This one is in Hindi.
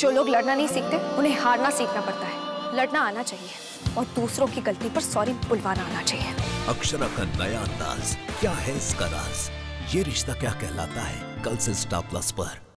जो लोग लड़ना नहीं सीखते उन्हें हारना सीखना पड़ता है। लड़ना आना चाहिए और दूसरों की गलती पर सॉरी बुलवाना आना चाहिए। अक्षरा का नया अंदाज, क्या है इसका राज? ये रिश्ता क्या कहलाता है, कल से स्टार प्लस पर।